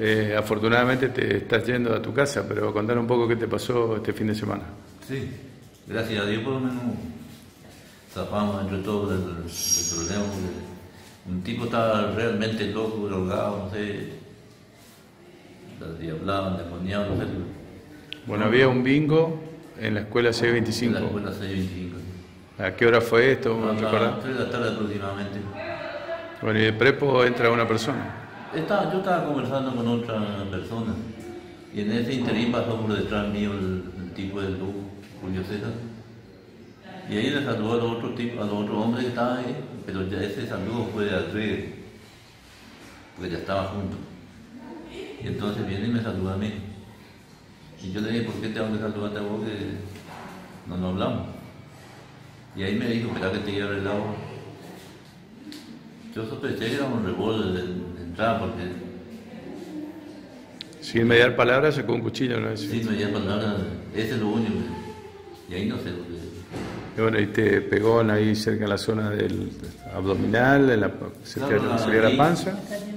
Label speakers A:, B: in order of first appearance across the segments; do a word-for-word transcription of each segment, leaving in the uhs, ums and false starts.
A: Eh, afortunadamente te estás yendo a tu casa, pero contar un poco qué te pasó este fin de semana.
B: Sí, gracias a Dios por lo menos zafamos entre todo del, del problema. Un tipo estaba realmente loco, drogado, no sé, diablado, endemoniado, no sé.
A: Bueno, había un bingo en la escuela C veinticinco.
B: En la escuela C veinticinco.
A: ¿A qué hora fue esto?
B: A
A: ¿No
B: las tres de la tarde aproximadamente.
A: Bueno, y de prepo entra una persona.
B: Estaba, yo estaba conversando con otra persona y en ese interín pasó por detrás mío el, el tipo del lujo, Julio César. Y ahí le saludó al otro tipo, al otro hombre que estaba ahí, pero ya ese saludo fue de alrededor, porque ya estaba junto. Y entonces viene y me saluda a mí. Y yo le dije, ¿por qué tengo que saludarte a vos que no nos hablamos? Y ahí me dijo, espera que te lleve el agua. Yo sospeché que era un revólver de, de entrada porque...
A: Sin mediar palabras sacó un cuchillo, ¿no?
B: Sin mediar palabras, ese es lo único. Y ahí no sé lo que...
A: Y bueno, y te pegó ahí cerca en la zona del abdominal, en la, cerca
B: Claro,
A: de
B: la-
A: sería la
B: ahí.
A: panza.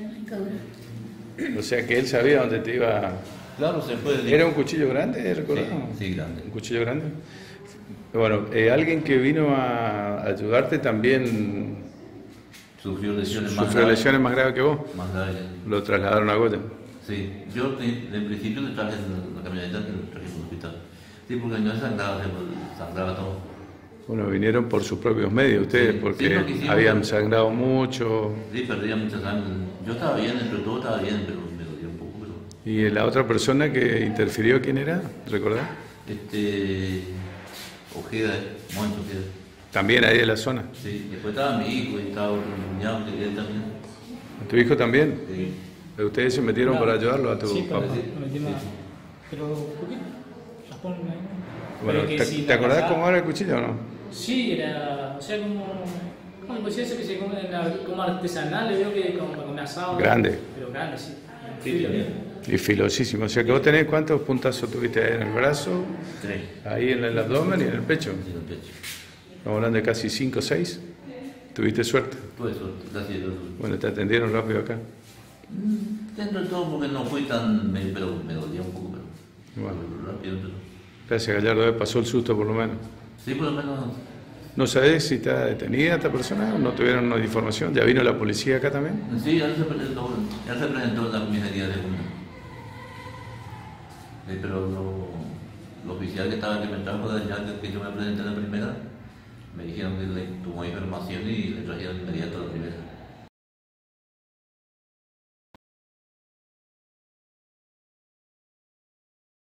A: O sea que él sabía dónde te iba.
B: Claro, se fue.
A: ¿Era un cuchillo grande, recordás?
B: Sí, sí, grande.
A: Un cuchillo grande. Bueno, eh, alguien que vino a ayudarte también
B: Sufrió lesiones más
A: sufrió
B: graves.
A: lesiones más graves que vos.
B: Más graves.
A: Lo trasladaron a Goya.
B: Sí, yo en, en principio le traje en la camioneta que lo traje al hospital. Sí, porque no sangraba, se sangraba todo.
A: Bueno, vinieron por sus propios medios ustedes,
B: Sí,
A: porque
B: sí, lo que hicimos
A: habían
B: fue-
A: sangrado mucho.
B: Sí, perdía mucha sangre. Yo estaba bien, entre todo estaba bien, pero me dolía un poco. Pero...
A: ¿Y la otra persona que interfirió quién era? ¿Recordás?
B: Este. Ojeda, Moncho Ojeda.
A: También ahí de la zona.
B: Sí, después estaba mi hijo y estaba otro cuñado que él también.
A: ¿Tu hijo también?
B: Sí.
A: ¿Ustedes se metieron
C: No.
A: para ayudarlo a tu
C: Sí,
A: papá?
C: pero me metí más. Pero, ¿por qué? Japón, ¿no?
A: Bueno,
C: Pero que
A: ¿te,
C: si
A: te
C: la
A: acordás
C: pasaba-
A: cómo era el cuchillo o no?
C: Sí, era, o sea, como, como el cuchillo ese que se come en la, como artesanal, le veo que como con asado.
A: Grande.
C: Pero grande, sí.
B: Sí, también.
A: Y filosísimo. O sea que vos tenés cuántos puntazos tuviste ahí en el brazo,
B: Tres.
A: ahí en el abdomen y en el pecho.
B: Sí, en el pecho.
A: Estamos hablando de casi cinco o seis. Tuviste suerte.
B: Todo eso, gracias a Dios.
A: Bueno, te atendieron rápido acá.
B: Dentro de todo, porque no fui tan. Me, pero me dolía un poco, pero.
A: Bueno.
B: pero rápido, pero.
A: Gracias, Gallardo. eh, Pasó el susto por lo menos.
B: Sí, por lo menos.
A: ¿No sabés si está detenida esta persona o no tuvieron una información? ¿Ya vino la policía acá también?
B: Sí, él se presentó, él se presentó en la comisaría de Junta. Sí, pero lo, lo oficial que estaba que me trajo de allá, que yo me presenté en la primera, me dijeron que le tomó información y le trajeron inmediato a la primera.